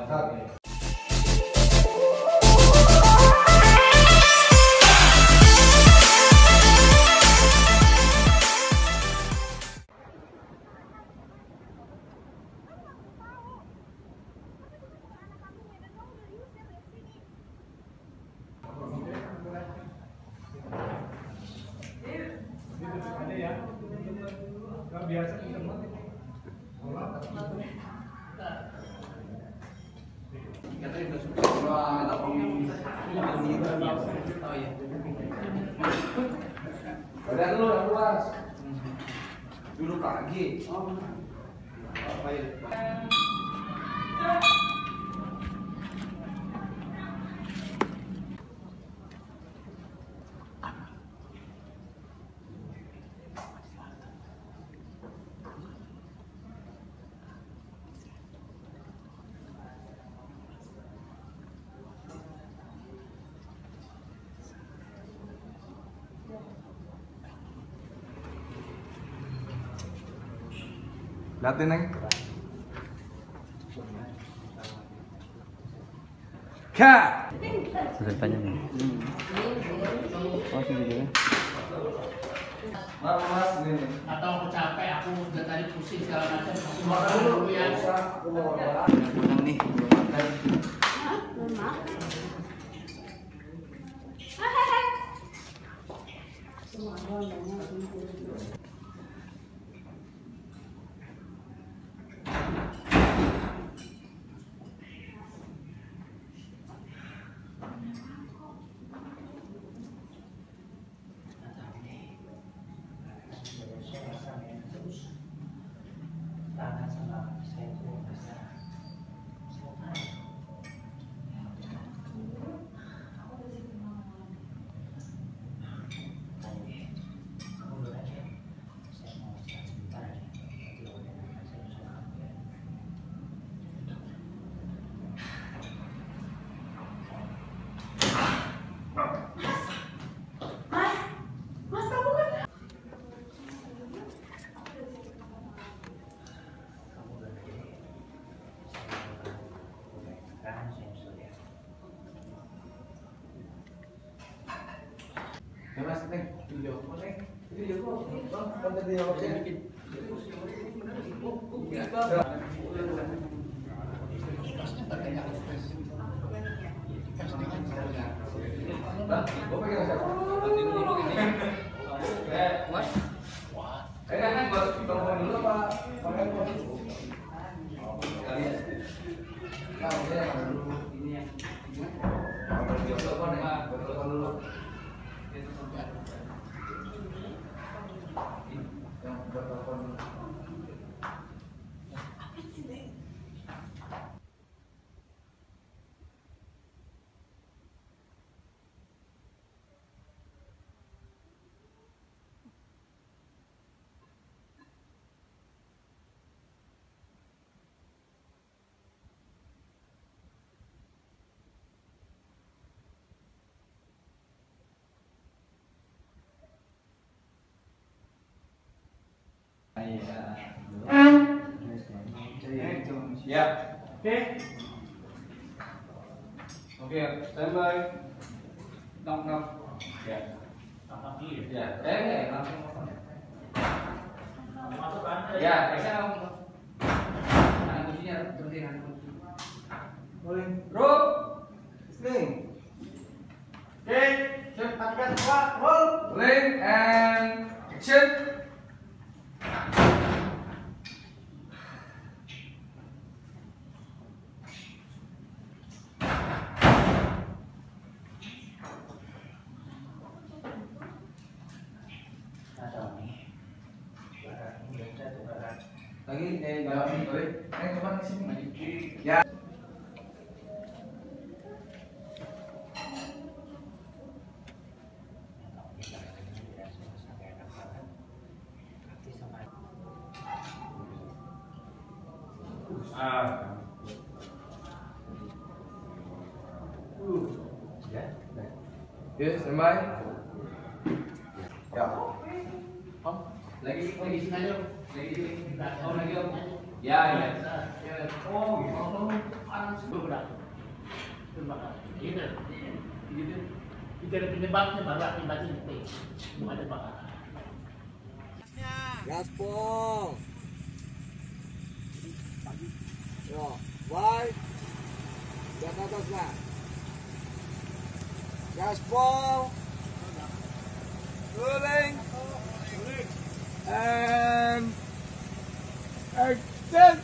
Biasa badan lu yang luas. Duduk lagi. Apa ya? Liatin, Neng. Kak. Sudah tanya nih. Oh, sini. Mas, ini. Atau aku capek, aku udah tadi pusing segala macam. Aku Makan makan dulu dulu ya. Aku mau makan. Menang nih, belum makan. Belum makan. Semua orang Mas, Neng. Video. Neng. Video kok. Bang, konten di awalnya. Bang, gua pegang siapa? Mas. Kan buat telepon dulu apa? Pakai telepon dulu. Kalian. Nah, saya dulu ini yang telepon ya. Telepon dulu. Yang bertelepon dulu. Ya. Oke. Oke, standby. Knock. Ya. Ya. Langsung. Ya, saya langsung. Nah, kuncinya berhenti nanti. Boleh. Bro. Listening. Oke, siap matikan semua. Roll. Rolling and action. Lagi bawah ini boleh. Coba ke sini. Ya. Ya, standby. Ya. Om, lagi sini aja. Lagi di sini. Oh, lagi Om. Ya. Oh, gitu. panas beberapa. Terbakar. Gitu. Gitu. Itu ada penyebabnya baru akibatnya itu. Bukan terbakar. Gaspol. Yo, boy. Di atas lah. Gaspol. Rolling. And action.